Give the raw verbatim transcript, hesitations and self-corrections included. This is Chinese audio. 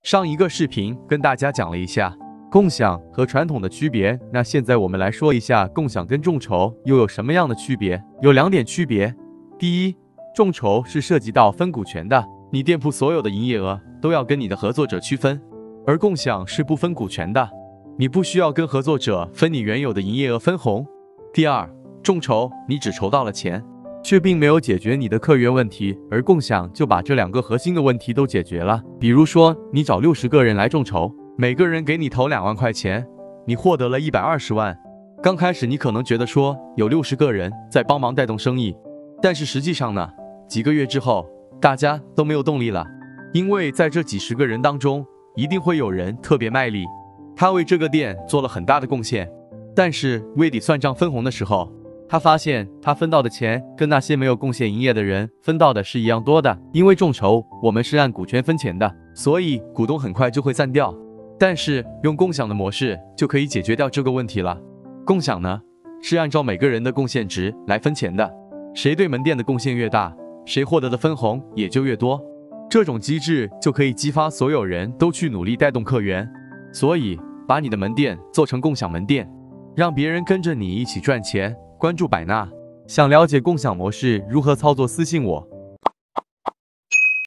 上一个视频跟大家讲了一下共享和传统的区别，那现在我们来说一下共享跟众筹又有什么样的区别？有两点区别。第一，众筹是涉及到分股权的，你店铺所有的营业额都要跟你的合作者区分，而共享是不分股权的，你不需要跟合作者分你原有的营业额分红。第二，众筹你只筹到了钱，却并没有解决你的客源问题，而共享就把这两个核心的问题都解决了。比如说，你找六十个人来众筹，每个人给你投两万块钱，你获得了一百二十万。刚开始你可能觉得说有六十个人在帮忙带动生意，但是实际上呢，几个月之后，大家都没有动力了，因为在这几十个人当中，一定会有人特别卖力，他为这个店做了很大的贡献，但是月底算账分红的时候，他发现他分到的钱跟那些没有贡献营业的人分到的是一样多的。因为众筹我们是按股权分钱的，所以股东很快就会散掉。但是用共享的模式就可以解决掉这个问题了。共享呢，是按照每个人的贡献值来分钱的，谁对门店的贡献越大，谁获得的分红也就越多。这种机制就可以激发所有人都去努力带动客源。所以把你的门店做成共享门店，让别人跟着你一起赚钱。关注百纳，想了解共享模式如何操作，私信我。